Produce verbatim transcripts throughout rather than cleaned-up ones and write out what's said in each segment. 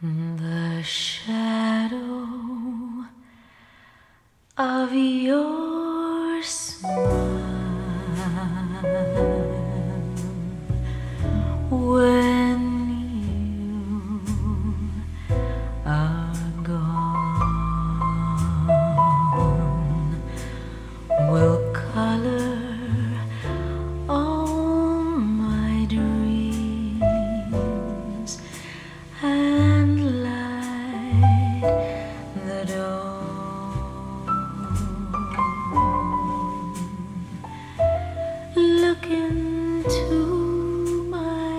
The shadow of your smile when you are gone will color all my dreams and light the dawn. Look into my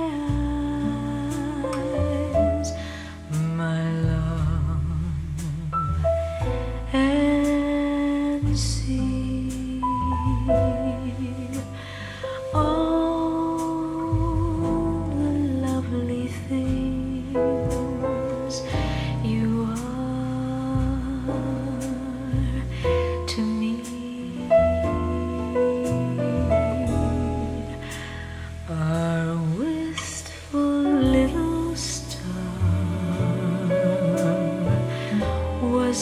eyes, my love, and see all the lovely things you are to me. Our wistful little star was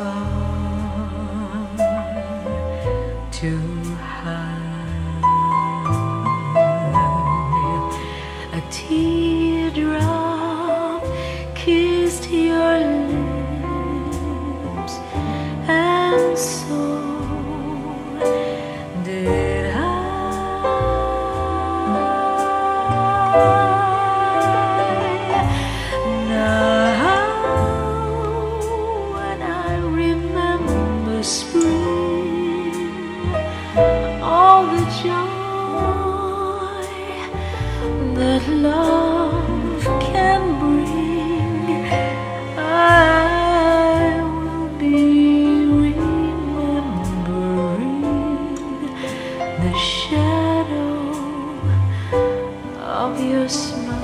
far too high. A teardrop kissed your lips, and so did I. Now when I remember spring, all the joy that love can bring, I will be remembering the shadow of your smile.